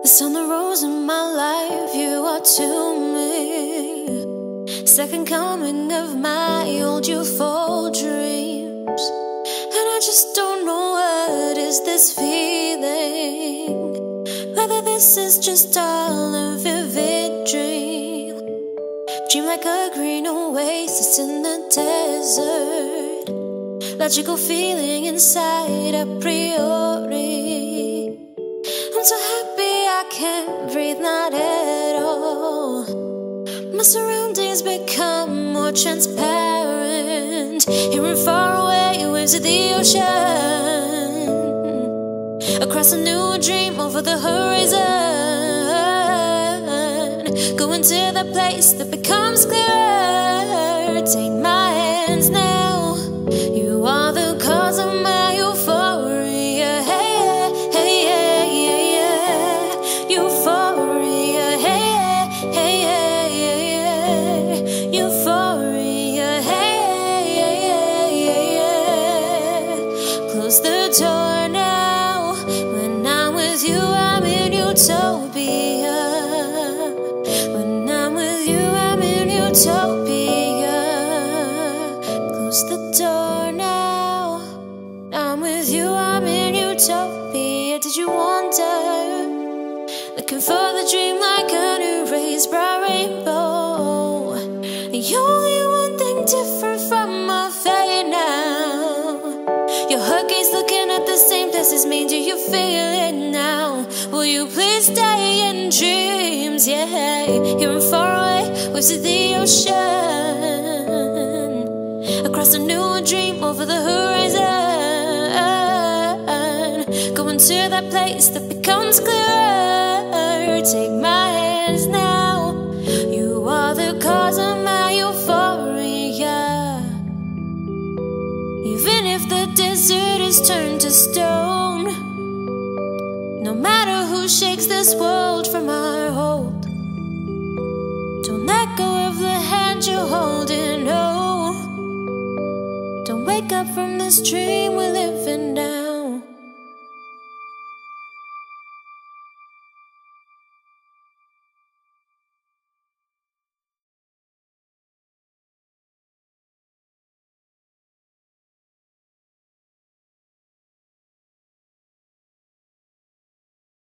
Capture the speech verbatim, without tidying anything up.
Cause on the roads in my life, you are to me second coming of my old youthful dreams. And I just don't know what is this feeling, whether this is just all a vivid dream. Dream like a green oasis in the desert, logical feeling inside a priori. I'm so happy I can't breathe, not at all. My surroundings become more transparent, hearing far away waves of the ocean, across a new dream over the horizon, going to the place that becomes clearer. Take my hands now, you are the cause of my euphoria. Hey, hey, hey, yeah, yeah. Euphoria, hey, hey, hey, yeah, yeah. Euphoria, hey, yeah, yeah, yeah. Close the door now. When I'm with you, I'm in utopia. When I'm with you, I'm in utopia. Close the door now. I'm with you, I'm in utopia. Did you wonder? Looking for the dream like an erased bright rainbow. The only one thing different from my fate now. Your heart gaze looking at the same place as me. Do you feel it now? Will you please stay in dreams? Yeah, hearing far away waves of the ocean, across a new dream over the horizon, going to that place that becomes clearer. Take my hands now, you are the cause of my euphoria. Even if the desert is turned to stone, no matter who shakes this world from our hold, don't let go of the hand you're holding, no. Don't wake up from this dream